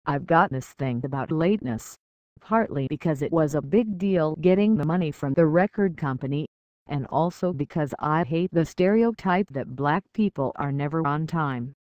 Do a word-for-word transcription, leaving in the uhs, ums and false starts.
I've got this thing about lateness, partly because it was a big deal getting the money from the record company, and also because I hate the stereotype that black people are never on time.